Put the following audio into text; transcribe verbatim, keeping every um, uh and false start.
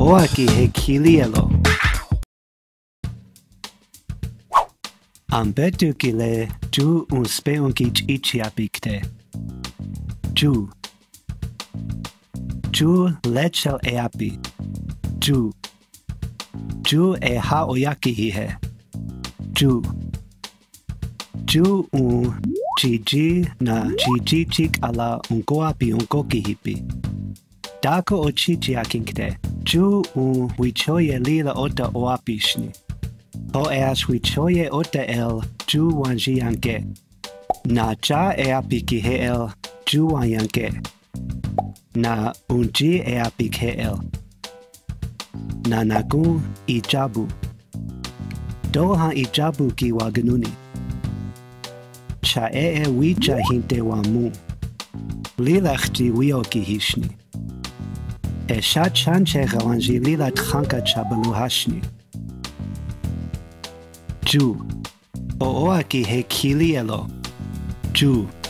Oówa ki he Khilí Yeló. Ambetu ki le ju un speon ki Čík'ala. Ju. Ju lechel e api. Ju. Ju e ha oyaki hihe. Ju. Ju un Gigi na Gigi Čík'ala un goapi un goki hipi. Dako o chichiakinkte. Ju un wichoye lila ota oapishni. O eas wichoye ota el ju wanjianke. Na ja e apiki he el ju wanyanke. Na unji e apik he el. Na nagun ijabu. Doha ijabu ki waganuni. Cha e e wicha hinte wamu. Lilachji wioki hishni. E sha chanche gawanji lila tchanka chabalu hashni. Ju. Oówa ki he Khilí Yeló. Ju.